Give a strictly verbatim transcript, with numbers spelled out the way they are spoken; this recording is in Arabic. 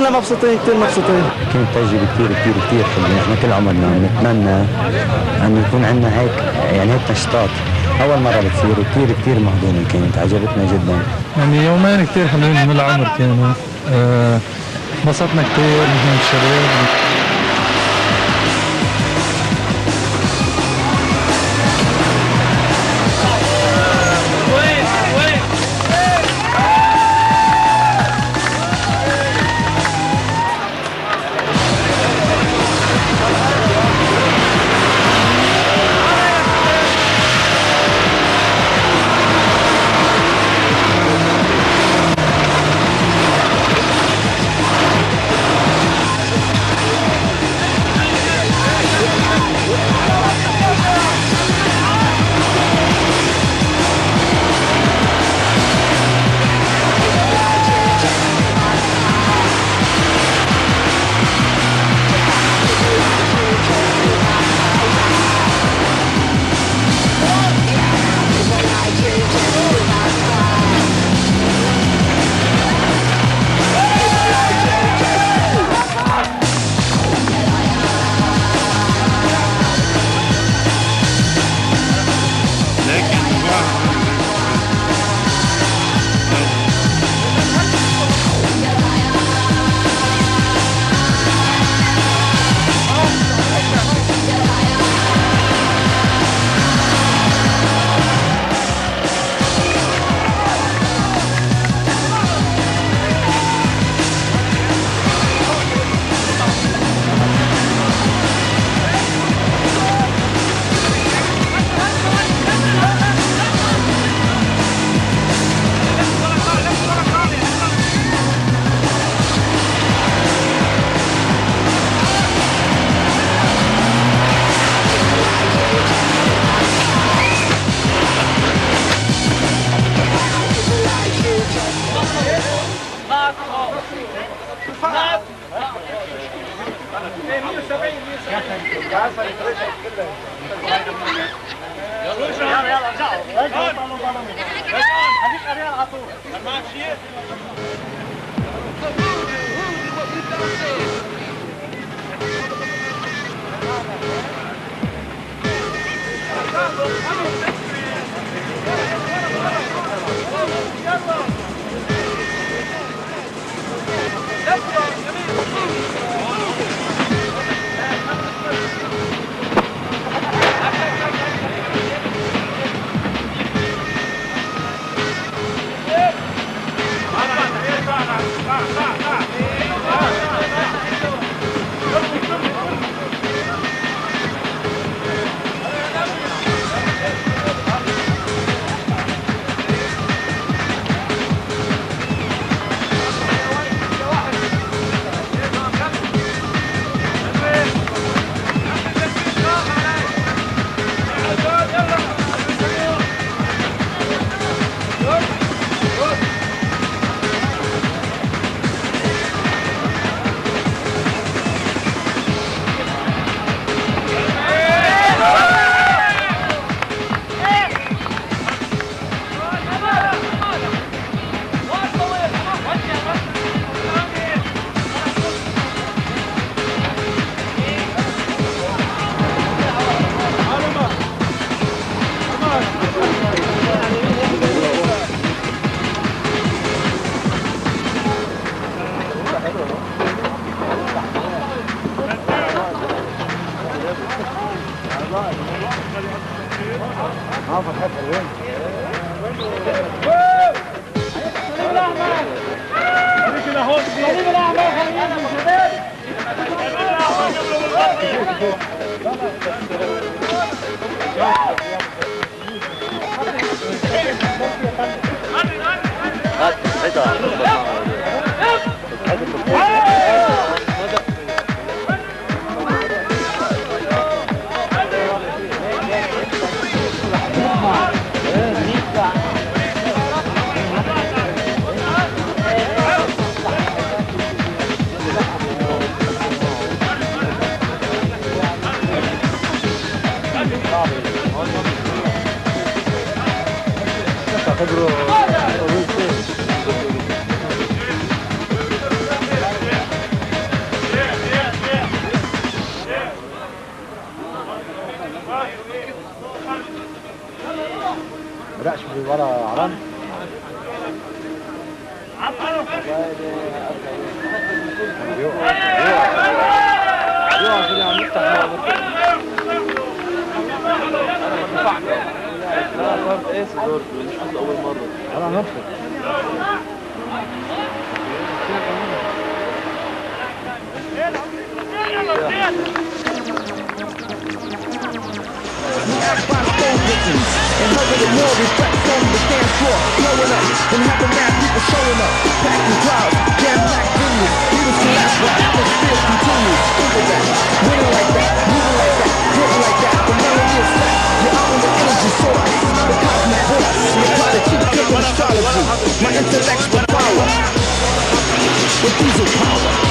احنا مبسوطين كثير مبسوطين. كانت تجربة كثير كثير كثير حلوة، احنا كل عمرنا بنتمنى انه يكون عندنا هيك يعني هيك نشاطات، اول مرة بتصير وكثير كثير مهضومة، كانت عجبتنا جدا. يعني يومين كثير حلوين من العمر كانوا، انبسطنا أه كثير نحن الشباب. ولا عرن انا نفسي and hurry the more reflects on the dance floor, blowing up, and have the mad people showing up, packing crowds, jam-packed venues, leaders collapse while atmosphere continues, think of that, winning like that, moving like that, hitting like that, the melody is flat, you're out on the energy source, the cosmic force, the prodigy, triple astrology, my intellectual power, with diesel power.